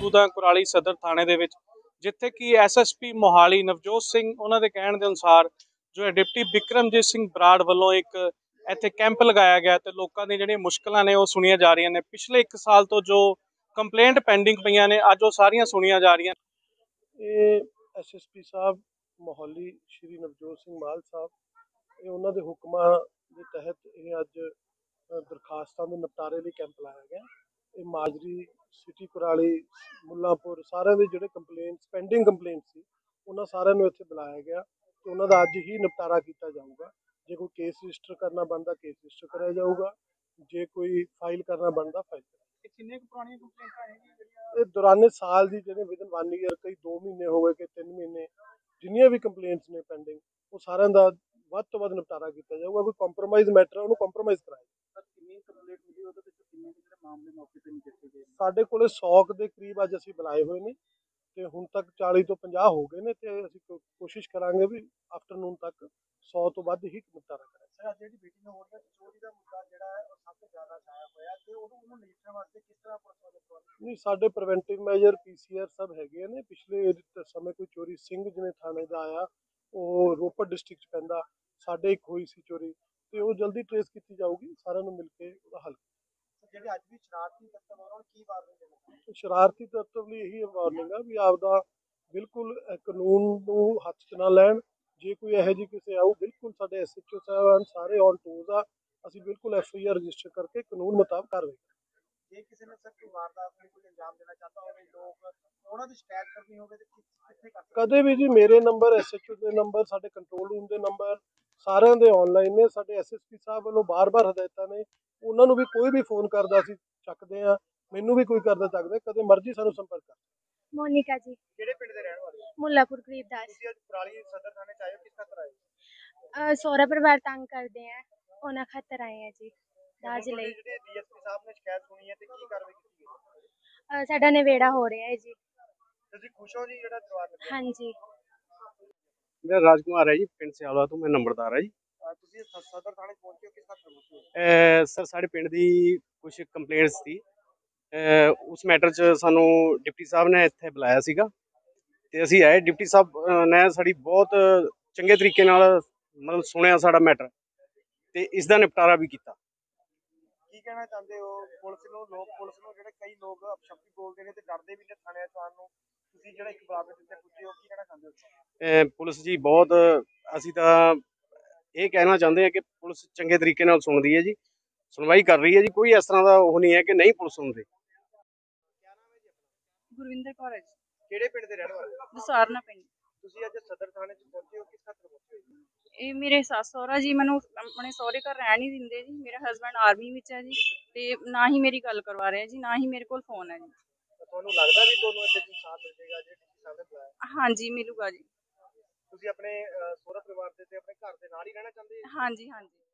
ਮੌਜੂਦ ਹਾਂ ਕੁਰਾਲੀ ਸਦਰ ਥਾਣੇ ਦੇ ਵਿੱਚ, ਜਿੱਥੇ ਕਿ ਐਸਐਸਪੀ ਮੋਹਾਲੀ ਨਵਜੋਤ ਸਿੰਘ ਉਹਨਾਂ ਦੇ ਕਹਿਣ ਦੇ ਅਨੁਸਾਰ ਜੋ ਹੈ ਡਿਪਟੀ ਬਿਕਰਮਜੀਤ ਸਿੰਘ ਬਰਾੜ ਵੱਲੋਂ ਇੱਕ ਇੱਥੇ ਕੈਂਪ ਲਗਾਇਆ ਗਿਆ ਤੇ ਲੋਕਾਂ ਦੀਆਂ ਜਿਹੜੀਆਂ ਮੁਸ਼ਕਲਾਂ ਨੇ ਉਹ ਸੁਣੀਆਂ ਜਾ ਰਹੀਆਂ ਨੇ। ਪਿਛਲੇ 1 ਸਾਲ ਤੋਂ ਜੋ ਕੰਪਲੇਂਟ ਪੈਂਡਿੰਗ ਪਈਆਂ ਨੇ ਅੱਜ ਉਹ ਸਾਰੀਆਂ ਸੁਣੀਆਂ ਜਾ ਰਹੀਆਂ। ਇਹ ਐਸਐਸਪੀ ਸਾਹਿਬ ਮੋਹਾਲੀ ਸ਼੍ਰੀ ਨਵਜੋਤ ਸਿੰਘ ਮਾਲ ਸਾਹਿਬ, ਇਹ ਉਹਨਾਂ ਦੇ ਹੁਕਮਾਂ ਦੇ ਤਹਿਤ ਇਹ ਅੱਜ ਦਰਖਾਸਤਾਂ ਦੇ ਨਿਪਟਾਰੇ ਲਈ ਕੈਂਪ ਲਾਇਆ ਗਿਆ। ਇਹ ਮਾਜਰੀ ਸਿਟੀ ਕੁਰਾਲੀ ਮੁੱਲਾਂਪੁਰ ਸਾਰਿਆਂ ਦੇ ਜਿਹੜੇ ਕੰਪਲੇਂਟਸ ਪੈਂਡਿੰਗ ਕੰਪਲੇਂਟ ਸੀ ਉਹਨਾਂ ਸਾਰਿਆਂ ਨੂੰ ਇੱਥੇ ਬੁਲਾਇਆ ਗਿਆ ਤੇ ਉਹਨਾਂ ਦਾ ਅੱਜ ਹੀ ਨਿਪਟਾਰਾ ਕੀਤਾ ਜਾਊਗਾ। ਜੇ ਕੋਈ ਕੇਸ ਰਜਿਸਟਰ ਕਰਨਾ ਬਣਦਾ ਕੇਸ ਰਜਿਸਟਰ ਕਰਿਆ ਜਾਊਗਾ, ਜੇ ਕੋਈ ਫਾਈਲ ਕਰਨਾ ਬਣਦਾ ਫਾਈਲ ਕਰਿਆ। ਕਿੰਨੇ ਪੁਰਾਣੀਆਂ ਕੰਪਲੇਂਟਾਂ ਹੈਗੀਆਂ ਇਹ ਦੌਰਾਨੇ ਸਾਲ ਦੀ ਜਿਹੜੇ ਵਿਦਨ 1 ਈਅਰ, ਕਈ 2 ਮਹੀਨੇ ਹੋ ਗਏ, ਕਈ 3 ਮਹੀਨੇ, ਜਿੰਨੀਆਂ ਵੀ ਕੰਪਲੇਂਟਸ ਨੇ ਪੈਂਡਿੰਗ ਉਹ ਸਾਰਿਆਂ ਦਾ ਵੱਧ ਤੋਂ ਵੱਧ ਨਿਪਟਾਰਾ ਕੀਤਾ ਜਾਊਗਾ। ਕੋਈ ਕੰਪਰੋਮਾਈਜ਼ ਮੈਟਰ ਉਹਨੂੰ ਕੰਪਰੋਮਾਈਜ਼ ਕਰਾਇਆ। ਸਾਡੇ ਕੋਲੇ 100 ਦੇ ਕਰੀਬ ਅੱਜ ਅਸੀਂ ਬੁਲਾਏ ਹੋਏ ਨੇ ਤੇ ਹੁਣ ਤੱਕ 40 ਤੋਂ 50 ਹੋ ਗਏ ਨੇ ਤੇ ਅਸੀਂ ਕੋਸ਼ਿਸ਼ ਕਰਾਂਗੇ ਵੀ ਆਫਟਰਨੂਨ ਤੱਕ 100 ਤੋਂ ਵੱਧ ਹੀ ਨਿਪਟਾਰਾ ਕਰਾਂਗੇ। ਸਰ ਜਿਹੜੀ ਮੀਟਿੰਗ ਹੋ ਰਹੀ ਹੈ ਚੋਰੀ ਦਾ ਮੁੱਦਾ ਜਿਹੜਾ ਹੈ ਉਹ ਸਭ ਤੋਂ ਜ਼ਿਆਦਾ ਛਾਇਆ ਹੋਇਆ ਤੇ ਉਹਨੂੰ ਨਿਪਟਣ ਵਾਸਤੇ ਕਿਸ ਤਰ੍ਹਾਂ ਨਹੀਂ, ਸਾਡੇ ਪ੍ਰੀਵੈਂਟਿਵ ਮੈਜਰ ਪੀਸੀਆਰ ਸਭ ਹੈਗੇ ਨੇ। ਪਿਛਲੇ ਸਮੇਂ ਕੋਈ ਚੋਰੀ ਸਿੰਘ ਜਿਵੇਂ ਥਾਣੇ ਦਾ ਆਇਆ, ਉਹ ਰੋਪੜ ਡਿਸਟ੍ਰਿਕਟ 'ਚ ਪੈਂਦਾ, ਸਾਡੇ ਇੱਕ ਹੋਈ ਸੀ ਚੋਰੀ ਤੇ ਉਹ ਜਲਦੀ ਟ੍ਰੇਸ ਕੀਤੀ ਜਾਊਗੀ, ਸਾਰਿਆਂ ਨੂੰ ਮਿਲ ਕੇ ਉਹਦਾ ਹੱਲ। ਜਿਹੜੇ ਅੱਜ ਵੀ ਸ਼ਰਾਰਤੀ ਤੱਤਵ ਉਹਨਾਂ ਨੂੰ ਕੀ ਵਾਰਨਿੰਗ ਦੇਣਾ? ਸ਼ਰਾਰਤੀ ਤੱਤਵ ਲਈ ਇਹੀ ਵਾਰਨਿੰਗ ਆ ਵੀ ਆਪਦਾ ਬਿਲਕੁਲ ਕਾਨੂੰਨ ਨੂੰ ਹੱਥ 'ਚ ਨਾ ਲੈਣ। ਜੇ ਕੋਈ ਇਹੋ ਜਿਹੀ ਕਿਸੇ ਆਊ, ਬਿਲਕੁਲ ਸਾਡੇ ਐਸਐਚਓ ਸਾਹਿਬਾਨ ਸਾਰੇ ਔਨ ਟੂਜ਼ ਆ, ਅਸੀਂ ਬਿਲਕੁਲ ਐਫਆਈਆਰ ਰਜਿਸਟਰ ਕਰਕੇ ਕਾਨੂੰਨ ਮੁਤਾਬਕ ਕਾਰਵਾਈ। ਜੇ ਕਿਸੇ ਨੇ ਸਰ ਕੋਈ ਵਾਰਦਾਤ ਨੂੰ ਕੋਈ ਅੰਜਾਮ ਦੇਣਾ ਚਾਹਤਾ ਹੋਵੇ, ਲੋਕ ਉਹਨਾਂ ਦੀ ਸ਼ਿਕਾਇਤ ਕਰਨੀ ਹੋਵੇ ਤੇ ਕਿੱਥੇ ਕਰ ਸਕਦੇ? ਕਦੇ ਵੀ ਜੀ, ਮੇਰੇ ਨੰਬਰ, ਐਸਐਚਓ ਦੇ ਨੰਬਰ, ਸਾਡੇ ਕੰਟਰੋਲ ਰੂਮ ਦੇ ਨੰਬਰ ਸਾਰਿਆਂ ਦੇ ਆਨਲਾਈਨ ਨੇ। ਸਾਡੇ ਐਸਐਸਪੀ ਸਾਹਿਬ ਵੱਲੋਂ ਬਾਰ-ਬਾਰ ਹਦਾਇਤਾਂ ਨੇ, ਉਹਨਾਂ ਨੂੰ ਵੀ ਕੋਈ ਵੀ ਫੋਨ ਕਰਦਾ ਅਸੀਂ ਚੱਕਦੇ ਆ, ਮੈਨੂੰ ਵੀ ਕੋਈ ਕਰਦਾ ਚੱਕਦੇ, ਕਦੇ ਮਰਜ਼ੀ ਸਾਨੂੰ ਸੰਪਰਕ ਕਰ। ਮੋਨਿਕਾ ਜੀ। ਕਿਹੜੇ ਪਿੰਡ ਦੇ ਰਹਿਣ ਵਾਲੇ? ਮੁੱਲਾਪੁਰ ਕਰੀਬਦਾਸ। ਤੁਸੀਂ ਅੱਜ ਕੁਰਾਲੀ ਸਦਰ ਥਾਣੇ ਚ ਆਏ ਹੋ, ਕਿਸ ਖਾਤਰ ਆਏ? ਸਹੁਰਾ ਪਰਿਵਾਰ ਤੰਗ ਕਰਦੇ ਆ, ਉਹਨਾਂ ਖਾਤਰ ਆਏ ਆ ਜੀ ਦਾਜ ਲਈ। ਜਿਹੜੇ ਡੀਐਸਪੀ ਸਾਹਿਬ ਨੇ ਸ਼ਿਕਾਇਤ ਸੁਣੀ ਹੈ ਤੇ ਕੀ ਕਾਰਵਾਈ ਕੀਤੀ ਗਈ? ਸਾਡਾ ਨਿਬੇੜਾ ਹੋ ਰਿਹਾ ਹੈ ਜੀ। ਤੁਸੀਂ ਖੁਸ਼ ਹੋ ਜੀ ਜਿਹੜਾ ਜਵਾਬ ਮਿਲਿਆ? ਹਾਂਜੀ। ਮੇਰਾ ਰਾਜਕੁਮਾਰ ਹੈ ਜੀ, ਪਿੰਡ ਸਿਆਲਵਾ ਤੋਂ ਮੈਂ ਨੰਬਰਦਾਰ ਹਾਂ ਜੀ। ਤੁਸੀਂ ਸਦਰ ਥਾਣੇ ਪਹੁੰਚੇ ਹੋ, ਕਿਸ ਖਾਤਰ ਪਹੁੰਚੇ ਹੋ? ਸਰ ਸਾਡੇ ਪਿੰਡ ਦੀ ਕੁਝ ਕੰਪਲੇਂਟਸ ਸੀ, ਉਸ ਮੈਟਰ 'ਚ ਸਾਨੂੰ ਡਿਪਟੀ ਸਾਹਿਬ ਨੇ ਇੱਥੇ ਬੁਲਾਇਆ ਸੀਗਾ ਤੇ ਅਸੀਂ ਆਏ। ਡਿਪਟੀ ਸਾਹਿਬ ਨੇ ਸਾਡੀ ਬਹੁਤ ਚੰਗੇ ਤਰੀਕੇ ਨਾਲ ਮਤਲਬ ਸੁਣਿਆ ਸਾਡਾ ਮੈਟਰ ਤੇ ਇਸ ਦਾ ਨਿਪਟਾਰਾ ਵੀ ਕੀਤਾ। ਕੀ ਕਹਿਣਾ ਚਾਹੁੰਦੇ ਹੋ ਪੁਲਿਸ ਨੂੰ ਜਿਹੜੇ ਕਈ ਲੋਕ ਅਪਸ਼ਬਦੀ ਬੋਲਦੇ ਨੇ ਤੇ ਡਰਦੇ ਵੀ ਨੇ ਥਾਣਿਆਂ ਚ ਆਉਣ ਨੂੰ, ਤੁਸੀਂ ਜਿਹੜਾ ਇੱਕ ਬਰਾਬਰ ਜਿੱਥੇ ਪੁੱਜੇ ਹੋ, ਕੀ ਕਹਿਣਾ ਚਾਹੁੰਦੇ ਹੋ? ਪੁਲਿਸ ਜੀ ਬਹੁਤ, ਅਸੀਂ ਤਾਂ ਇਹ ਕਹਿਣਾ ਚਾਹੁੰਦੇ ਹਾਂ ਕਿ ਪੁਲਿਸ ਚੰਗੇ ਤਰੀਕੇ ਨਾਲ ਸੁਣਦੀ ਹੈ ਜੀ, ਸੁਣਵਾਈ ਕਰ ਰਹੀ ਹੈ ਜੀ। ਕੋਈ ਇਸ ਤਰ੍ਹਾਂ ਦਾ ਉਹ ਨਹੀਂ ਹੈ ਕਿ ਨਹੀਂ ਪੁਲਿਸ ਸੁਣਦੀ। ਗੁਰਵਿੰਦਰ ਕੌਰ ਹੈ ਜੀ। ਕਿਹੜੇ ਪਿੰਡ ਦੇ ਰਹਿਣ ਵਾਲੇ? ਦਸਾਰਨਾ ਪਿੰਡ। ਤੁਸੀਂ ਅੱਜ ਸਦਰ ਥਾਣੇ ਚ ਪਹੁੰਚੇ ਹੋ, ਕਿਸ ਖਾਤਰ ਪਹੁੰਚੇ ਹੋ? ਇਹ ਮੇਰੇ ਸੱਸ ਸਹੁਰਾ ਜੀ ਮੈਨੂੰ ਆਪਣੇ ਸਹੁਰੇ ਘਰ ਰਹਿਣ ਨਹੀਂ ਦਿੰਦੇ ਜੀ। ਮੇਰਾ ਹਸਬੈਂਡ ਆਰਮੀ ਵਿੱਚ ਹੈ ਜੀ ਤੇ ਨਾ ਹੀ ਮੇਰੀ ਗੱਲ ਕਰਵਾ ਰਿਹਾ ਜੀ, ਨਾ ਹੀ ਮੇਰੇ ਕੋਲ ਫੋਨ ਹੈ ਜੀ। ਤੁਹਾਨੂੰ ਲੱਗਦਾ ਵੀ ਤੁਹਾਨੂੰ ਇੱਥੇ ਇਨਸਾਫ ਮਿਲ ਜਾਏਗਾ ਜੇ ਤੁਸੀਂ ਸਾਹਮਣੇ ਬੁਲਾਇਆ? ਹਾਂਜੀ ਮਿਲੂਗਾ ਜੀ। ਤੁਸੀਂ ਆਪਣੇ ਸਹੁਰਾ ਪਰਿਵਾਰ ਦੇ ਤੇ ਆਪਣੇ ਘਰ ਦੇ ਨਾਲ ਹੀ ਰਹਿਣਾ ਚਾਹੁੰਦੇ ਹੋ? ਹਾਂਜੀ ਹਾਂਜੀ।